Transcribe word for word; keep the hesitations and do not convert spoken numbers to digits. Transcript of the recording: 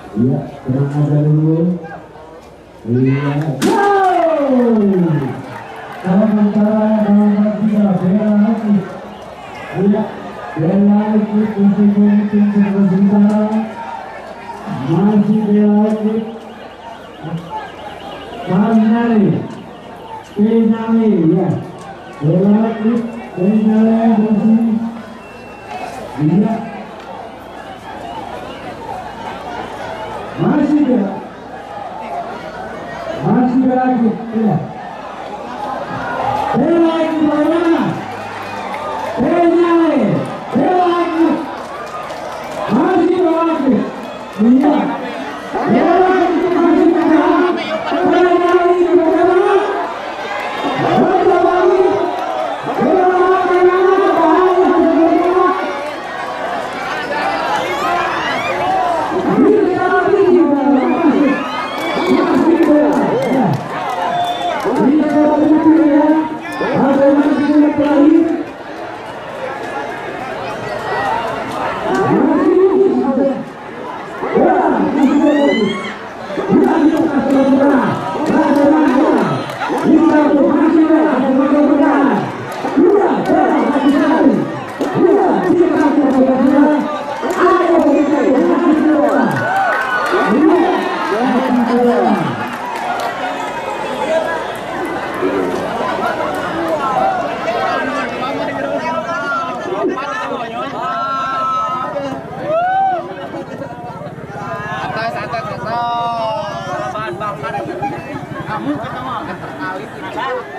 Iya, tenang aja dulu. Iya, go! Kalau antara kalau tiga bela lagi. Iya, bela lagi untuk memimpin sementara. Masih bela lagi. Pinali, Pinali, ya. Bela lagi, Pinali bersih. Iya. Masih bela. Masih bela lagi, ya. Bela lagi bagaimana? Pinali, bela lagi. Masih bela lagi. Iya. Bela lagi masih bela. Bela lagi bagaimana? Bela lagi. Bela lagi bagaimana? Kamu ketemu akan terkali